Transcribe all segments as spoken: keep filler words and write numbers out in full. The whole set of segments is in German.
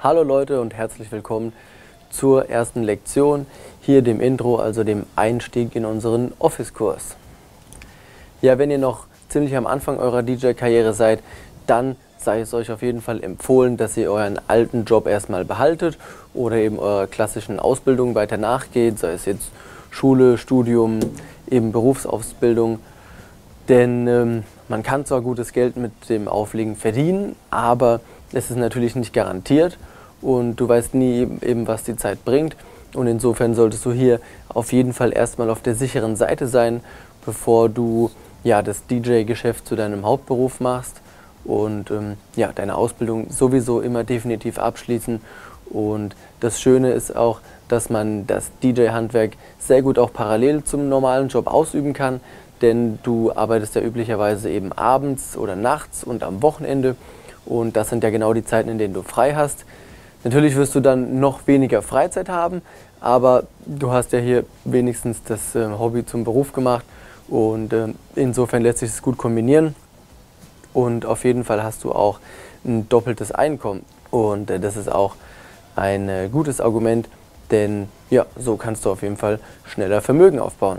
Hallo Leute und herzlich willkommen zur ersten Lektion, hier dem Intro, also dem Einstieg in unseren Office-Kurs. Ja, wenn ihr noch ziemlich am Anfang eurer D J-Karriere seid, dann sei es euch auf jeden Fall empfohlen, dass ihr euren alten Job erstmal behaltet oder eben eurer klassischen Ausbildung weiter nachgeht, sei es jetzt Schule, Studium, eben Berufsausbildung. Denn ähm, man kann zwar gutes Geld mit dem Auflegen verdienen, aber es ist natürlich nicht garantiert und du weißt nie eben, was die Zeit bringt. Und insofern solltest du hier auf jeden Fall erstmal auf der sicheren Seite sein, bevor du ja, das D J-Geschäft zu deinem Hauptberuf machst und ähm, ja, deine Ausbildung sowieso immer definitiv abschließen. Und das Schöne ist auch, dass man das D J-Handwerk sehr gut auch parallel zum normalen Job ausüben kann, denn du arbeitest ja üblicherweise eben abends oder nachts und am Wochenende und das sind ja genau die Zeiten, in denen du frei hast. Natürlich wirst du dann noch weniger Freizeit haben, aber du hast ja hier wenigstens das äh, Hobby zum Beruf gemacht und äh, insofern lässt sich es gut kombinieren und auf jeden Fall hast du auch ein doppeltes Einkommen und äh, das ist auch ein äh, gutes Argument, denn ja, so kannst du auf jeden Fall schneller Vermögen aufbauen.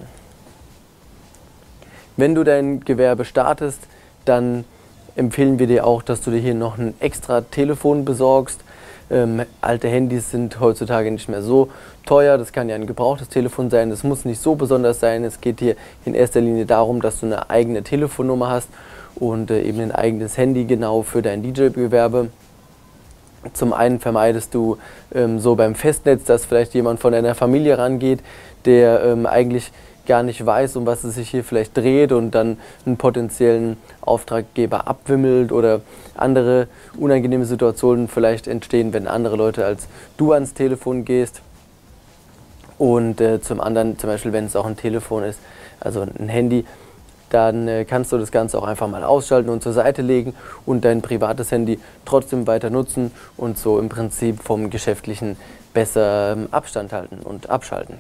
Wenn du dein Gewerbe startest, dann empfehlen wir dir auch, dass du dir hier noch ein extra Telefon besorgst. Ähm, alte Handys sind heutzutage nicht mehr so teuer, das kann ja ein gebrauchtes Telefon sein, das muss nicht so besonders sein. Es geht hier in erster Linie darum, dass du eine eigene Telefonnummer hast und äh, eben ein eigenes Handy genau für dein D J-Gewerbe. Zum einen vermeidest du ähm, so beim Festnetz, dass vielleicht jemand von deiner Familie rangeht, der ähm, eigentlich gar nicht weiß, um was es sich hier vielleicht dreht und dann einen potenziellen Auftraggeber abwimmelt oder andere unangenehme Situationen vielleicht entstehen, wenn andere Leute als du ans Telefon gehst. Und äh, zum anderen, zum Beispiel, wenn es auch ein Telefon ist, also ein Handy, dann äh, kannst du das Ganze auch einfach mal ausschalten und zur Seite legen und dein privates Handy trotzdem weiter nutzen und so im Prinzip vom Geschäftlichen besser ähm, Abstand halten und abschalten.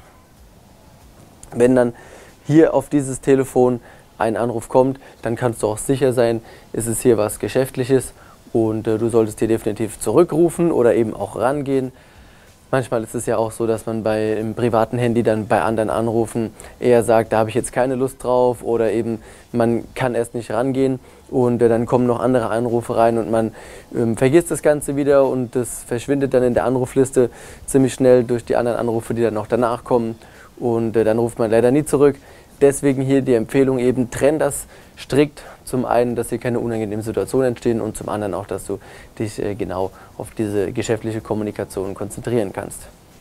Wenn dann hier auf dieses Telefon ein Anruf kommt, dann kannst du auch sicher sein, ist es hier was Geschäftliches und äh, du solltest hier definitiv zurückrufen oder eben auch rangehen. Manchmal ist es ja auch so, dass man bei im privaten Handy dann bei anderen Anrufen eher sagt, da habe ich jetzt keine Lust drauf oder eben man kann erst nicht rangehen und äh, dann kommen noch andere Anrufe rein und man ähm, vergisst das Ganze wieder und das verschwindet dann in der Anrufliste ziemlich schnell durch die anderen Anrufe, die dann noch danach kommen. Und äh, dann ruft man leider nie zurück. Deswegen hier die Empfehlung eben, trenn das strikt. Zum einen, dass hier keine unangenehmen Situationen entstehen und zum anderen auch, dass du dich äh, genau auf diese geschäftliche Kommunikation konzentrieren kannst.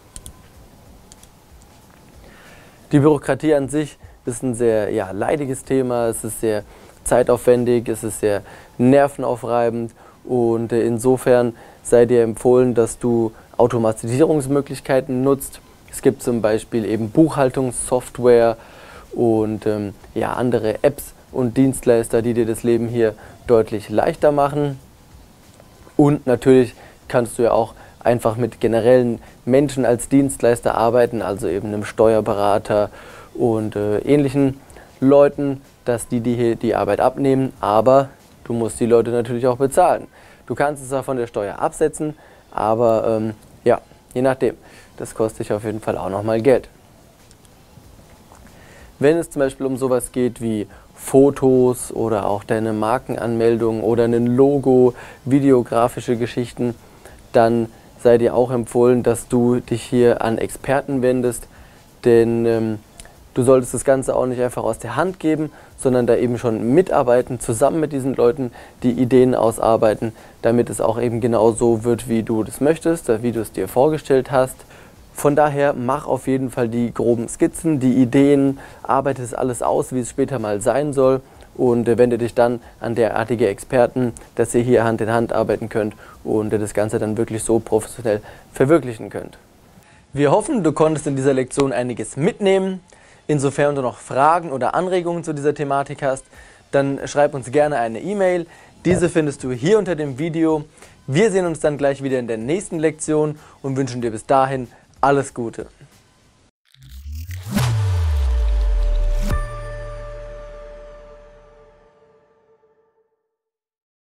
Die Bürokratie an sich ist ein sehr ja, leidiges Thema, es ist sehr zeitaufwendig, es ist sehr nervenaufreibend und äh, insofern sei dir empfohlen, dass du Automatisierungsmöglichkeiten nutzt. Es gibt zum Beispiel eben Buchhaltungssoftware und ähm, ja, andere Apps und Dienstleister, die dir das Leben hier deutlich leichter machen. Und natürlich kannst du ja auch einfach mit generellen Menschen als Dienstleister arbeiten, also eben einem Steuerberater und äh, ähnlichen Leuten, dass die dir hier die Arbeit abnehmen, aber du musst die Leute natürlich auch bezahlen. Du kannst es zwar von der Steuer absetzen, aber ähm, ja, je nachdem. Das kostet dich auf jeden Fall auch nochmal Geld. Wenn es zum Beispiel um sowas geht wie Fotos oder auch deine Markenanmeldung oder ein Logo, videografische Geschichten, dann sei dir auch empfohlen, dass du dich hier an Experten wendest, denn ähm, du solltest das Ganze auch nicht einfach aus der Hand geben, sondern da eben schon mitarbeiten, zusammen mit diesen Leuten die Ideen ausarbeiten, damit es auch eben genau so wird, wie du das möchtest, wie du es dir vorgestellt hast. Von daher mach auf jeden Fall die groben Skizzen, die Ideen, arbeite es alles aus, wie es später mal sein soll und wende dich dann an derartige Experten, dass ihr hier Hand in Hand arbeiten könnt und das Ganze dann wirklich so professionell verwirklichen könnt. Wir hoffen, du konntest in dieser Lektion einiges mitnehmen. Insofern du noch Fragen oder Anregungen zu dieser Thematik hast, dann schreib uns gerne eine E-Mail. Diese findest du hier unter dem Video. Wir sehen uns dann gleich wieder in der nächsten Lektion und wünschen dir bis dahin alles Gute.